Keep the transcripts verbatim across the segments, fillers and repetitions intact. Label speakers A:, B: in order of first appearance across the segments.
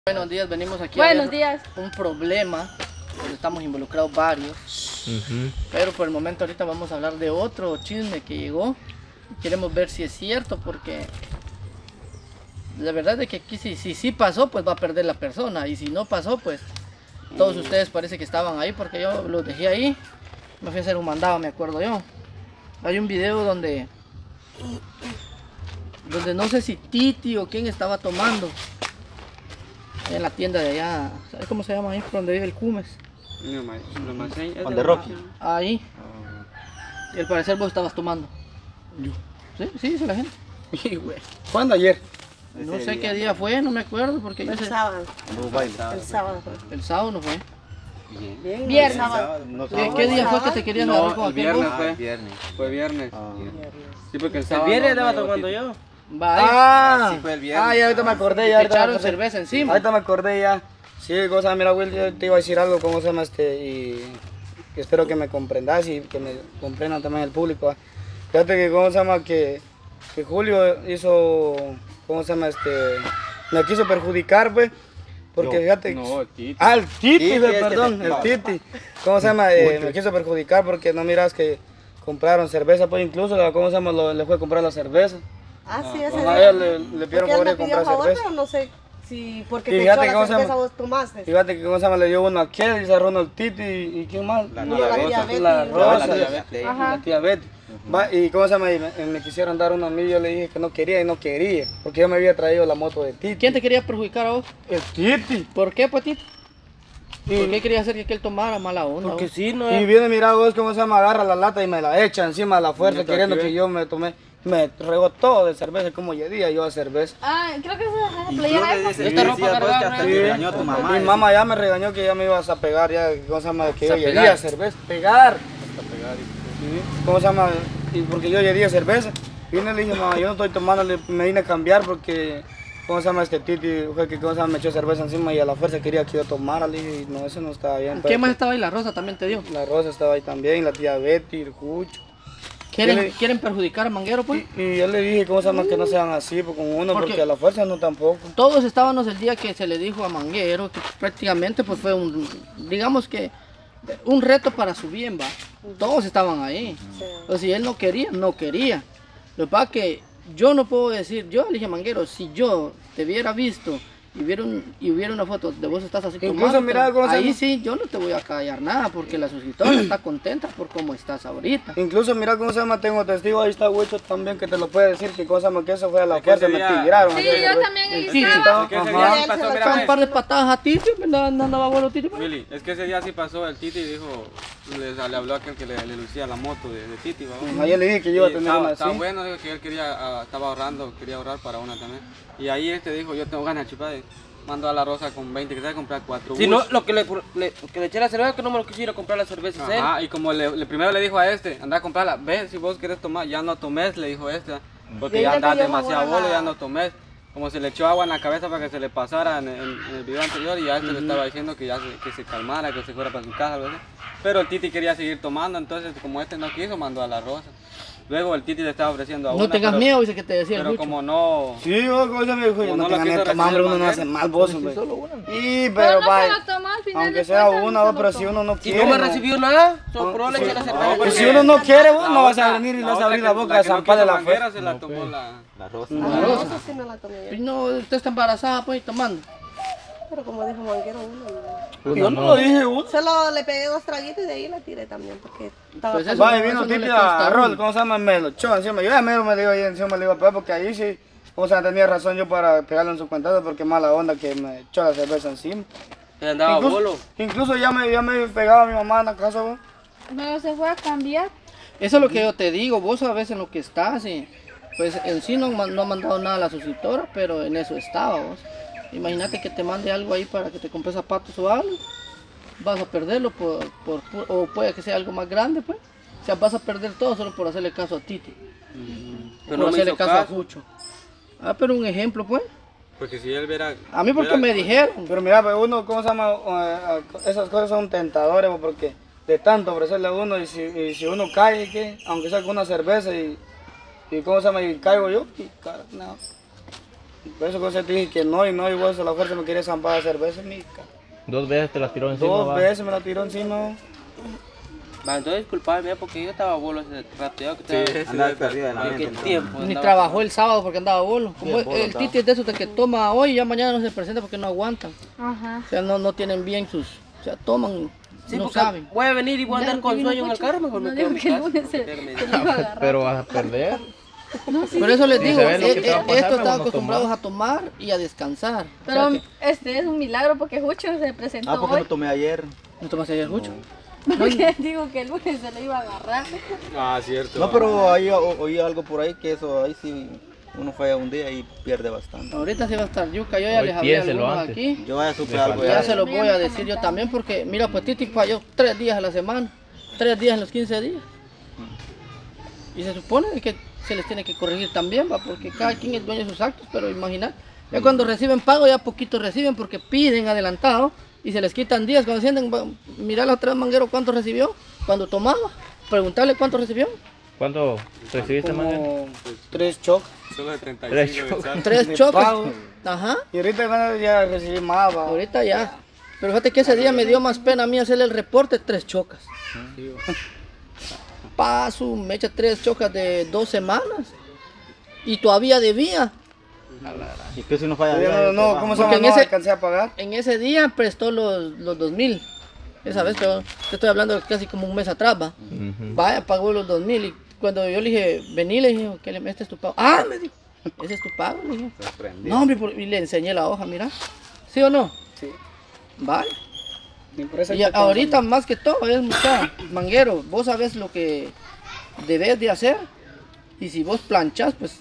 A: Buenos días, venimos aquí
B: Buenos
A: a ver
B: días.
A: un problema, donde estamos involucrados varios, uh-huh. pero por el momento ahorita vamos a hablar de otro chisme que llegó. Queremos ver si es cierto, porque la verdad es que aquí si sí si, si pasó, pues va a perder la persona, y si no pasó, pues todos ustedes parece que estaban ahí, porque yo los dejé ahí, me fui a hacer un mandado, me acuerdo yo. Hay un video donde, donde no sé si Titi o quién estaba tomando en la tienda de allá, ¿sabes cómo se llama ahí? Donde vive el Cumes.
C: ¿El de Rocky?
A: Ahí. Y al parecer vos estabas tomando.
C: Yo.
A: Sí, sí, dice la gente.
C: ¿Cuándo? Ayer.
A: No sé qué día fue, no me acuerdo porque yo
B: El
A: sé.
B: sábado.
C: El
B: El sábado.
A: El sábado no fue.
B: Bien. Viernes.
C: No,
A: ¿Qué, ¿Qué día fue que te querías agarrar con
D: el
A: aquel
D: viernes
A: vos?
D: fue.
C: el viernes.
D: Fue viernes.
C: Ah.
D: Sí, porque el
E: El
D: sábado.
E: viernes
D: no-
E: estaba
D: no llegó
E: tomando
D: Titi.
E: yo.
A: Va,
C: Ah,
D: sí fue el viernes.
C: ah, ya ahorita me acordé,
A: te
C: ya ahorita me
A: echaron
C: acordé.
A: cerveza encima.
C: Ahorita me acordé ya. Sí, cosa, mira Will, yo te iba a decir algo, cómo se llama este, y que espero que me comprendas y que me comprendan también el público. ¿va? Fíjate que cómo se llama que, que Julio hizo, cómo se llama este, me quiso perjudicar, pues, porque
D: No,
C: fíjate.
D: no, el Titi.
C: Ah, el Titi,
E: Titi,
C: ve,
E: este,
C: perdón, el
E: no.
C: Titi. ¿Cómo se llama? Eh, me quiso perjudicar porque no miras que compraron cerveza, pues incluso, ¿cómo se llama? Lo- le fue a comprar la cerveza.
B: Ah, sí, ese
C: Ajá,
B: día.
C: ella le, le pidieron
B: Porque él
C: favor
B: me
C: de
B: pidió
C: comprar
B: favor,
C: cerveza.
B: pero no sé si porque
C: Y
B: te
C: fíjate
B: echó
C: cómo
B: la
C: se llama.
B: cerveza vos tomaste.
C: Fíjate que cómo se llama, le dio uno a aquel y se arruinó el Titi y, y quién más.
D: La
B: No,
D: tía
B: la tía
D: Rosa.
B: Betty.
C: La Rosa,
D: La tía
C: la,
D: Betty.
B: Ajá.
C: tía Betty. Va, y cómo se llama, y me, me quisieron dar uno a mí, yo le dije que no quería y no quería, porque yo me había traído la moto de Titi.
A: ¿Quién te quería perjudicar a vos?
C: El Titi.
A: ¿Por qué, pues, Titi?
C: Y,
A: ¿Por qué quería hacer que él tomara mala onda?
E: Porque
A: vos?
E: sí, no
C: y
E: es.
C: viene, mira vos cómo se llama, agarra la lata y me la echa encima a la fuerza,
D: Yo te
C: queriendo
D: aquí,
C: que
D: ve.
C: yo me tomé, me regó todo de cerveza, como yo día yo a cerveza.
B: Ah, creo que esa
E: Y tú
B: playera
E: le
B: esa.
E: dices,
A: Esta ropa
E: decías, pues,
A: cargada,
E: que hasta
A: ¿no?
E: te
C: Sí.
E: regañó tu mamá.
C: Mi mamá ya me regañó que ya me ibas a pegar, ya, ¿cómo se llama? Que yo
A: A
C: llegué
A: pegar.
C: a cerveza. Pegar. Sí. ¿Cómo se llama? Y porque yo llegué a cerveza. Vine y le dije, mamá, yo no estoy tomando, le- me vine a cambiar porque, ¿cómo se llama este Titi? Fue que, ¿cómo se llama? Me echó cerveza encima y a la fuerza quería que yo tomara. Le dije, no, eso no estaba bien.
A: ¿Qué
C: pero-
A: más estaba ahí? La Rosa también te dio.
C: La Rosa estaba ahí también, la tía Betty, el Cucho.
A: ¿Quieren,
C: Yo le-
A: ¿quieren perjudicar a Manguero, pues?
C: Y, y yo le dije, ¿cómo se llama? Que no sean así pues, con uno,
A: ¿Por
C: porque
A: qué?
C: a la fuerza no tampoco.
A: Todos estábamos el día que se le dijo a Manguero que prácticamente pues fue un, digamos que un reto para su bien, va. Todos estaban ahí. O si él no quería, no quería. Lo que pasa es que yo no puedo decir, yo le dije a Manguero, si yo te hubiera visto y hubiera, un- y hubiera una foto de vos estás así
C: Incluso,
A: tomando,
C: mira, ¿cómo se
A: ahí
C: llama?
A: sí yo no te voy a callar nada porque la suscriptora está contenta por cómo estás ahorita.
C: Incluso, mira cómo se llama, tengo testigo, ahí está Huicho también que te lo puede decir, que cosa más que eso fue a la
D: Es que
C: fuerza,
D: ese
C: me
D: día-
C: tiraron.
B: Sí,
C: así,
B: yo
C: güey.
B: también ahí
A: Sí,
B: estaba.
D: Es que ese
C: Ajá.
D: día sí
B: Él
D: pasó,
B: se lo
D: mira,
A: Echaba un
D: ves.
A: par de patadas a Titi, andaba, andaba bueno Titi. pues.
D: Willy, es que ese día sí pasó, el Titi dijo, le, le habló a aquel que le, le lucía la moto de, de Titi, ¿va?
C: Ayer le dije que yo iba a
D: Y
C: tener
D: estaba,
C: una
D: estaba
C: así.
D: bueno, dijo que él quería, ah, estaba ahorrando, quería ahorrar para una también. Y ahí este dijo, yo tengo ganas, chipade. Mandó a la Rosa con veinte, que se va a comprar cuatro
E: Si no,
D: Bush.
E: lo que le, le, que le eché la cerveza, que no me lo quisiera comprar la cerveza. ¿sí?
D: Ajá, y como le, le primero le dijo a este, anda a comprarla, ve si vos querés tomar, ya no tomes, le dijo este, porque
B: Y ahí
D: ya
B: le
D: andas
B: pidió
D: demasiado
B: favor a
D: bolo,
B: la-
D: ya no tomes. Como se le echó agua en la cabeza para que se le pasara en, en- en el video anterior y ya este le estaba diciendo que ya se, que se calmara, que se fuera para su casa, algo así. Pero el Titi quería seguir tomando, entonces como este no quiso, mandó a la Rosa. Luego el Titi le estaba ofreciendo a una,
A: No tengas
D: pero,
A: miedo, dice que te decía el
D: pero
A: Lucho.
D: como no...
C: Sí, vos, ¿cómo se llama? Dijo, yo
D: Como
C: no
D: no
C: tengo
D: lo
C: miedo de
D: quiso
C: tomar, hombre, uno no
D: recibir
C: hace mal, vos, hombre. Y,
B: Pero
C: pero
B: no
C: vaya,
B: se lo tomó al final
C: aunque
B: de
C: sea
B: cuentas,
C: una,
B: no
C: vos,
B: se
C: pero
B: lo
C: si
B: tomó.
C: uno no
E: Si
C: quiere.
E: no me recibió nada, sopró, le eché la
D: No,
E: cerveza.
D: porque-
C: Y si uno no quiere, vos
D: La
C: no vas a
D: otra-
C: venir y
D: la
C: le vas a
D: otra
C: abrir
D: que-
C: la boca
D: la
C: a
D: que no
C: zamparle
D: quiso
C: la
D: Manguera
C: fuerza.
D: se la tomó la...
C: La
B: La rosa sí me la tomé yo.
A: Y no, usted está embarazada pues y tomando.
B: Pero como dijo Manguero, uno.
C: Yo no lo dije, vos.
B: Solo le pegué dos traguitos y de ahí la tiré también porque estaba
A: Pues eso-
B: calmada.
C: Vaya, vino
A: eso no
C: Titi
A: le consta
C: a
A: a
C: Rol,
A: uno.
C: ¿cómo se llama? Me lo echó encima. Yo ya mero me digo ahí encima, le iba a pegar porque ahí sí, o sea, tenía razón yo para pegarle en su cuentazo porque mala onda que me echó la cerveza encima.
E: Se andaba
C: incluso,
E: bolo.
C: incluso ya me, ya me pegaba a mi mamá en la casa, vos.
B: Pero se fue a cambiar.
A: Eso es lo que yo te digo, vos sabes en lo que estás y pues en sí no, man- no ha mandado nada a la suscriptora, pero en eso estaba vos. Imagínate que te mande algo ahí para que te compres zapatos o algo, vas a perderlo por, por, por- o puede que sea algo más grande pues. O sea, vas a perder todo solo por hacerle caso a Titi,
E: Pero
A: por
E: no me
A: hacerle
E: hizo
A: caso, a
E: caso.
A: Jucho. Ah, pero un ejemplo pues.
D: Porque si él viera...
A: A mí porque
D: viera-
A: me dijeron.
C: Pero mira, pues uno, ¿cómo se llama? Eh, eh, esas cosas son tentadores, vos, porque de tanto ofrecerle a uno y si, y si uno cae, ¿qué? Aunque sea con una cerveza y, y ¿cómo se llama? Y caigo yo, y ca- no. Por eso cosa te dije que no y no, y vos a la fuerza me quería zampar de cerveza, mica.
F: Dos veces te la tiró encima.
C: Dos
F: va.
C: veces me la tiró encima.
E: Va, entonces disculpame porque yo estaba bolo ese rato. Yo que
D: Sí,
E: estaba...
D: sí,
G: Andaba perdido de la
E: ¿En qué
G: mente.
E: tiempo?
A: Ni
E: andaba-
A: trabajó el sábado porque andaba bolo. Como
F: Sí, bolo
A: el
F: andaba.
A: Titi es de esos de que toma hoy y ya mañana no se presenta porque no aguantan.
H: Ajá.
A: O sea, no, no tienen bien sus... O sea, toman,
E: Sí,
A: no
E: porque
A: saben.
E: voy a venir y voy a andar
H: Claro,
E: con
H: que
E: sueño en
H: vino
E: el carro, mejor
H: no
E: me quedo en
H: digo
E: mi
H: que el
E: casa.
H: lunes se,
E: Porque me-
H: se le iba a agarrar.
F: Pero vas a perder.
A: Por eso les
F: Sí,
A: digo,
F: se ve lo que
A: eh,
F: te va a
A: eh,
F: pasar,
A: estos
F: mejor
A: están
F: no
A: acostumbrados
F: tomar.
A: a tomar y a descansar.
H: Pero
A: O sea, que-
H: este es un milagro porque Jucho se presentó
G: Ah, porque
H: hoy.
G: no tomé ayer.
A: ¿No tomaste ayer mucho?
H: Porque digo que el lunes se le iba a agarrar.
D: Ah, cierto.
G: No, pero ahí o- oí algo por ahí que eso, ahí sí uno falla un día y pierde bastante.
A: Ahorita sí va a estar yuca, yo ya
F: Hoy
A: les hablé a
F: piénselo
A: algunos
F: antes.
A: aquí.
G: Yo ya supe
F: Le
G: algo
A: Ya
G: ya.
A: se los voy a
H: Habíamos
A: decir yo
H: comentado.
A: también porque, mira, pues Titi falló tres días a la semana, tres días en los quince días. Y se supone que se les tiene que corregir también, va, porque cada quien es dueño de sus actos, pero imaginar, ya cuando reciben pago ya poquito reciben porque piden adelantado y se les quitan días. Cuando sienten, va, mirar la otra vez Manguero cuánto recibió, cuando tomaba, preguntarle cuánto recibió.
F: ¿Cuánto recibiste, Manuel?
C: Como tres chocs.
D: Solo de treinta y
F: Tres
D: cinco
F: chocos.
D: mensajes.
A: Tres
C: De
A: chocos.
C: pago.
A: Ajá.
C: Y ahorita bueno, ya recibí más, va.
A: Ahorita ya. Pero fíjate que ese día me dio más pena a mí hacerle el reporte, tres chocas. Paso, me echa tres chocas de dos semanas. Y todavía debía.
G: Y que si no falla
C: Yo
G: día,
C: no,
G: yo
C: no,
G: te
C: ¿cómo
G: bajo.
C: se llama?
A: Porque en
C: No
A: ese-
C: alcancé a pagar.
A: En ese día prestó los, los dos mil. Esa vez, pero te estoy hablando de casi como un mes atrás, va.
F: Ujú.
A: Vaya, pagó los dos mil. Y cuando yo le dije, vení, le dije, que le este es tu pago. Ah, me dijo, ese es tu pago, le dije. No, hombre, por- y le enseñé la hoja, mira. ¿Sí o no?
C: Sí.
A: Vale.
C: Ni por eso
A: Y
C: hay que
A: ahorita
C: pensar.
A: más que todo es mucha manguero, vos sabes lo que debes de hacer y si vos planchas pues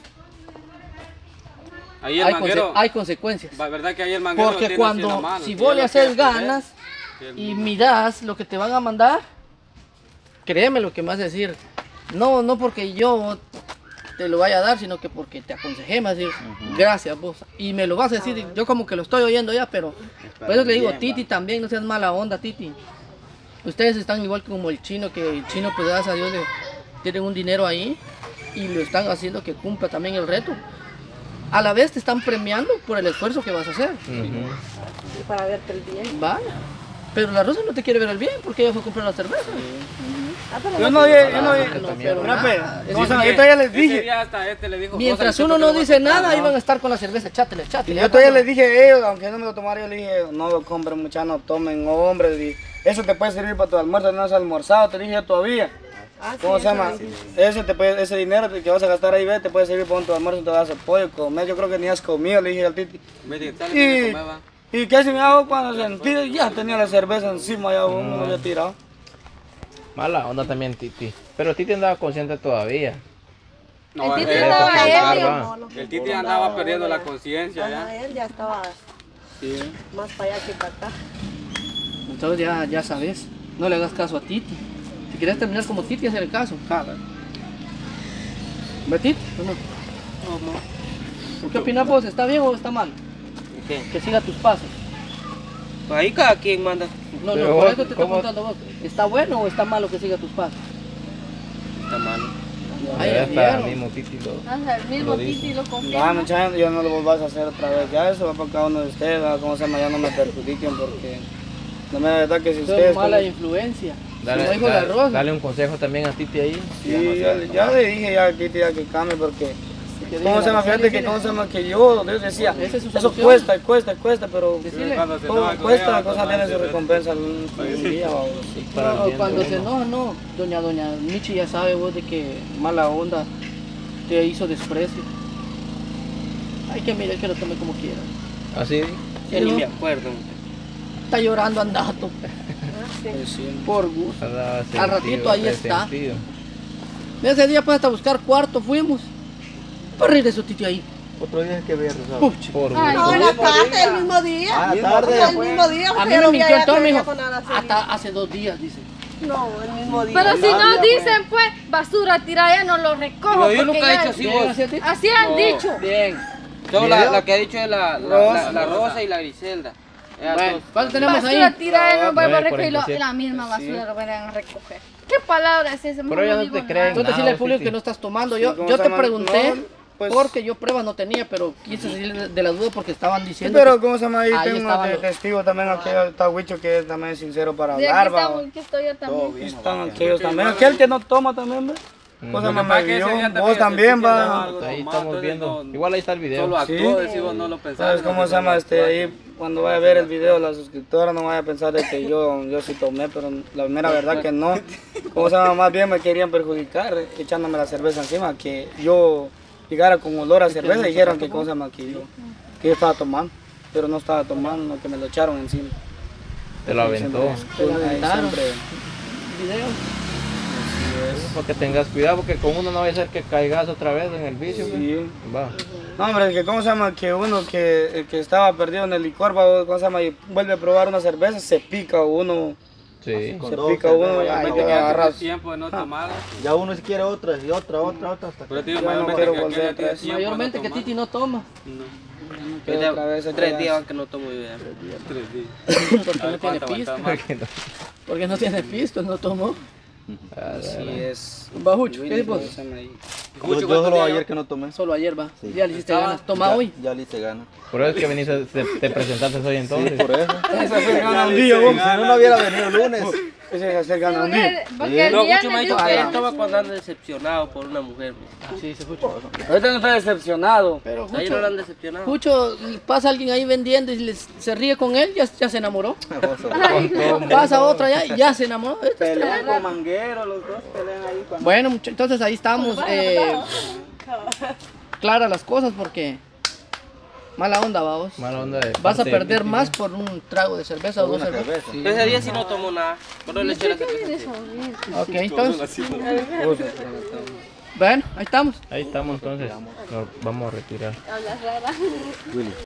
D: Ahí el
A: hay,
D: manguero.
A: conse- hay consecuencias.
D: Va, ¿verdad que ahí el manguero lo
A: Porque
D: tiene así en la
A: cuando
D: mano?
A: si
D: Y
A: vos
D: ya
A: le
D: lo
A: haces
D: quiere perder.
A: ganas
D: Sí, el-
A: y mirás lo que te van a mandar, créeme lo que me vas a decir, no, no porque yo te lo vaya a dar, sino que porque te aconsejé, me vas a decir, gracias vos. Y me lo vas a decir, yo como que lo estoy oyendo ya, pero por eso le digo,
G: bien,
A: Titi
G: va.
A: también, no seas mala onda, Titi. Ustedes están igual como el chino, que el chino pues gracias a Dios le tienen un dinero ahí y lo están haciendo que cumpla también el reto. A la vez te están premiando por el esfuerzo que vas a hacer.
F: Ujú.
B: Para verte el bien.
A: Vaya. Pero la Rosa no te quiere ver el bien porque ella fue a comprar la cerveza.
B: Ah, pero
C: Yo
B: no
C: no,
B: se-
C: yo, yo no,
A: No, pero
C: mira,
A: nada.
C: pe,
A: Es
C: ¿cómo se llama?
D: Ese
C: Yo todavía les
D: ese
C: dije,
D: día hasta este le dijo,
A: Mientras
D: "Rosa,
A: uno
D: yo
A: no
D: te lo voy a
A: dice
D: quitar",
A: nada,
D: ¿no?
A: iban a estar con la cerveza, chátele, chátele.
C: yo todavía les dije a ellos, aunque no me lo tomaron, yo les dije, no lo compren muchachos, no tomen, hombre, y eso te puede servir para tu almuerzo, no has almorzado, te dije yo todavía.
B: Ah, sí,
C: ¿Cómo se
B: eso
C: llama?
B: sí.
C: Ese, te puede, ese dinero que vas a gastar ahí, ve, te puede servir para tu almuerzo, te vas a hacer pollo, comer, yo creo que ni has comido, le dije al Titi.
D: Vete, dale, vete a
C: Y,
D: comer, va.
C: y casi me hago cuando sentí, ya tenía la cerveza encima, ya me lo había tirado.
F: Mala onda también, Titi. Pero Titi andaba consciente todavía.
D: No,
H: El
D: él-
H: Titi
D: él-
H: estaba
F: Titi
H: ebrio.
F: andaba-
B: No, no,
D: El Titi
B: no,
D: andaba
B: no,
D: perdiendo
B: no,
D: la
B: no.
D: conciencia
B: Ajá,
D: ya.
B: él ya estaba más para allá que para acá.
A: Entonces ya, ya sabes, no le hagas caso a Titi. Si quieres terminar como Titi, hacer el caso. ¿Ve Titi o no? ¿Qué opinas vos? ¿Está bien o está mal?
E: ¿Qué?
A: Que siga tus pasos.
E: Pues ahí cada quien manda.
A: No,
F: Pero
A: no, por
F: vos,
A: eso te estoy
F: ¿cómo?
A: preguntando vos. ¿Está bueno o está malo que siga tus pasos?
E: Está malo.
A: Ay,
F: Ya está el
A: vieron.
F: mismo Titi. Lo...
H: Anda, el mismo
F: Lo dice.
H: Titi lo
C: Va,
H: confirma.
C: muchachos, yo no lo volvás a hacer otra vez, ya eso va para cada uno de ustedes, va, ¿cómo se llama? Ya no me perjudiquen porque no me da verdad que si
A: Son
C: ustedes...
A: mala
C: como-
A: influencia.
F: Dale,
A: Como dijo la
F: dale-
A: Rosa.
F: dale un consejo también a Titi ahí.
C: Sí, ya, ya le dije ya a Titi ya que cambie porque...
A: Que
C: ¿Cómo
A: diga,
C: se llama? Fíjate que
A: decirle-
C: cómo se llama que yo, yo decía,
A: Esa es su
C: eso
A: solución.
C: cuesta, cuesta, cuesta, pero
A: Decirle.
D: Cuando se
C: todo
D: enoja con
C: cuesta,
D: ella,
C: la cosa
D: va a
C: tiene su
D: tomar
C: recompensa algún algún día o sí.
F: Para el
A: No,
F: bien de
A: cuando se
F: uno.
A: enoja, no. Doña, doña Michi ya sabe vos de que mala onda te hizo desprecio. Hay que mirar que lo tome como quiera.
F: Así.
E: Ya ni
A: no.
E: me acuerdo.
A: Está llorando andato por gusto.
F: Andaba
A: Al
F: sentido,
A: ratito ahí está.
F: resentido.
A: Ese día pues hasta buscar cuarto fuimos. Para reír de su Titi ahí.
G: Otro día que ver, ¿sabes?
A: Puch.
F: Por
H: Ay,
B: No, en la tarde, el mismo día.
G: Ah,
B: El
G: tarde.
B: mismo día.
A: A
B: porque
A: mí
B: yo
A: me
B: lo vi
A: mintió
B: allá
A: el todo,
B: que
A: me
B: venía
A: dijo.
B: con Araceli.
A: Hasta hace dos días, dice.
B: No, el mismo día.
H: Pero si
B: Ah,
H: nos
B: ya,
H: dicen, pues, basura tirada, ya no lo recojo.
E: No, yo
H: porque
E: nunca he
H: ya-
E: dicho así,
A: Bien,
E: vos.
A: así a ti.
H: Así han
E: No.
H: dicho.
A: Bien.
E: Solo la, la que ha dicho es la, la, la, la
D: Rosa.
E: Rosa y la Griselda. Ellas
A: Bueno,
E: dos.
A: ¿cuánto tenemos ahí?
H: Basura tirada, no va a
F: nueve
H: recoger y lo-
F: cuarenta y siete.
H: la misma basura lo van a recoger. ¿Qué palabra es esa?
F: Pero ya no
H: digo
F: te
H: nada.
F: creen.
A: Entonces decirle al
F: Nada,
A: público
F: Titi.
A: que no estás tomando.
C: Sí,
A: Yo,
C: ¿cómo
A: yo
C: se
A: te
C: llama?
A: pregunté,
C: No, Pues-
A: porque yo pruebas no tenía, pero quise salir de, de la duda porque estaban
C: Sí,
A: diciendo
C: pero
A: que
C: ¿cómo se llama ahí?
A: ahí
C: Tengo
A: estaban
C: de
A: los-
C: testigo también, aquí está Huicho que es también sincero para
H: Sí, aquí
C: hablar, va.
H: estamos, aquí estoy yo
G: Todo
H: también.
G: bien.
C: Están aquellos también, aquel que no toma también, ¿ve? Cosa
D: Lo que
C: más
D: pasa
C: me
D: es que ese
C: vio,
D: día
C: vos también,
D: sentí que andaba
C: va.
D: algo
F: Ahí
D: tomado,
F: estamos
D: entonces
F: viendo.
D: no-
F: Igual ahí está el video.
D: Solo
C: Sí.
D: actuó, decís vos, no lo pensaba.
C: ¿Sabes cómo se llama? Este, ahí cuando vaya a ver el video, la suscriptora no vaya a pensar de que yo, yo sí tomé, pero la mera verdad que no. ¿Cómo se llama? Más bien me querían perjudicar echándome la cerveza encima, que yo llegara con olor a cerveza y dijeron que ¿cómo se llama? Que yo, que yo estaba tomando, pero no estaba tomando, que me lo echaron encima.
F: Te lo aventó.
A: Te lo
C: Ahí
A: aventaron.
C: siempre-
A: video.
F: Porque tengas cuidado, porque con uno no vaya a ser que caigas otra vez en el vicio. pues.
C: Sí.
F: Va.
C: No, hombre, es que cómo se llama, que uno que, que estaba perdido en el licor, va, ¿cómo se llama? Y vuelve a probar una cerveza, se pica uno,
F: Sí.
G: Con
C: se
G: dos
C: pica uno,
G: cervezas,
C: y ahí
G: ya
C: te
G: no
C: agarras.
D: Agarras tiempo de no tomar.
G: Ya uno si quiere otra y otra, otra, otra hasta
D: Pero
G: que...
D: tío,
C: Ya no
D: mayormente
C: quiero
D: que
C: volver
D: aquel ya tiene
C: atrás.
D: tiempo de no
A: Mayormente que
D: tomar.
A: Titi no toma,
D: No,
C: Que otra vez se
E: Tres
C: queda-
E: días van que no tomo yo ya.
D: tres días.
A: porque
D: A
A: no
D: ver
A: tiene
D: cuánto
A: pisto.
D: aguanta más.
F: Porque no-
A: Porque no tiene pisto, no tomó.
C: Así es.
A: Bajucho, ¿qué tipo?
C: ¿Cómo se llama ahí?
G: Yo, yo solo ayer que no tomé.
A: Solo ayer va.
G: Sí.
A: Ya le hiciste ganas. Toma
G: Ya-
A: hoy.
G: Ya le hice gana.
F: Por eso es que veniste, te, te presentaste hoy entonces.
G: Por eso.
C: Ese es el ganandillo, vos.
G: Si no, no hubiera venido el lunes.
C: Ese es el ganandillo.
H: Porque, porque el
E: No,
H: viernes
E: mucho me ha dicho
H: yo
E: que
H: que-
E: él toma cuando anda decepcionado por una mujer. pues.
A: Sí, se escucha.
C: Ahorita no está decepcionado.
A: Pero
E: Ahí no lo
A: Jucho,
E: han decepcionado.
A: Jucho, pasa alguien ahí vendiendo y les- se ríe con él, ya, ya se enamoró.
F: Con todo.
A: Pasa otra ya y ya se enamoró. Esto es
G: Pelean con manguero, los dos pelean ahí. Cuando...
A: Bueno, mucha- entonces ahí estamos. Eh, claras las cosas porque mala onda, vamos.
F: Mala onda de
A: Vas a
F: parte de
A: perder
F: Titi.
A: más por un trago de cerveza o dos
G: Una
A: cervezas.
G: cerveza.
E: Ese día sí no tomo nada. Por no le eché la cerveza.
A: Ok, entonces. Bueno, ahí estamos.
F: Ahí estamos entonces. Nos vamos a retirar.
H: Hablas rara.